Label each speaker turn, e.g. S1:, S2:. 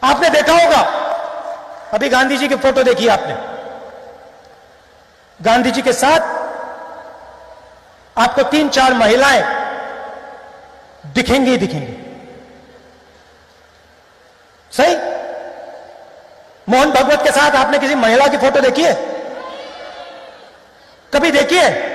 S1: आपने देखा होगा, अभी गांधी जी की फोटो देखी आपने, गांधी जी के साथ आपको 3-4 महिलाएं दिखेंगी ही दिखेंगी। सही? मोहन भागवत के साथ आपने किसी महिला की फोटो देखी है? कभी देखी है?